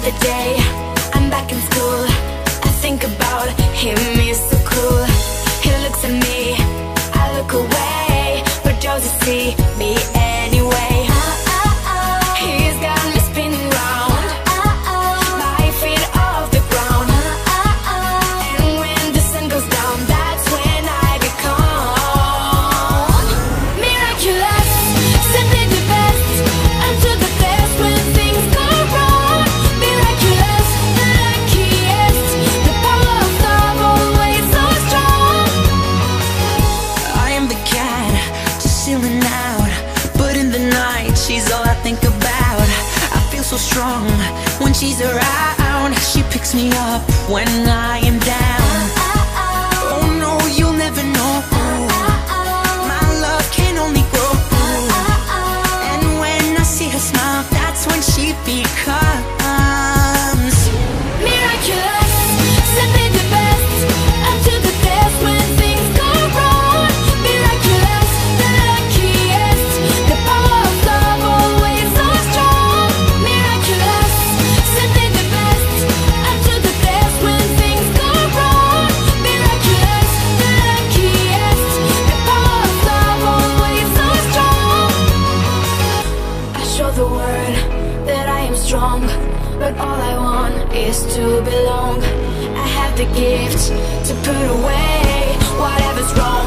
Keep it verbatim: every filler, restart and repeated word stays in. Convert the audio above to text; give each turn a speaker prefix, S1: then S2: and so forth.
S1: Another day, I'm back in school. I think about him, he's so cool. He looks at me, I look away, but doesn't see me anyway. He's got me spinning round, my feet off the ground. And when the sun goes down, that's when I get calm. Miraculous, simply the best, unto the best when things go wrong. Miraculous, the luckiest, the power of love always so strong.
S2: I am the cat, just chilling out, but in the night she's all I think about. I feel so strong when she's around. She picks me up when I am down. Oh no, you'll never know. My love can only grow. And when I see her smile, that's when she becomes
S1: Miraculous, simply the best, unto the best when things go wrong. Miraculous, the luckiest, the power of love always so strong. Miraculous, simply the best, unto the best when things go wrong. Miraculous, the luckiest, the power of love always so strong. I show the world that I am strong, but all I want is to belong. I have the gift to put away whatever's wrong.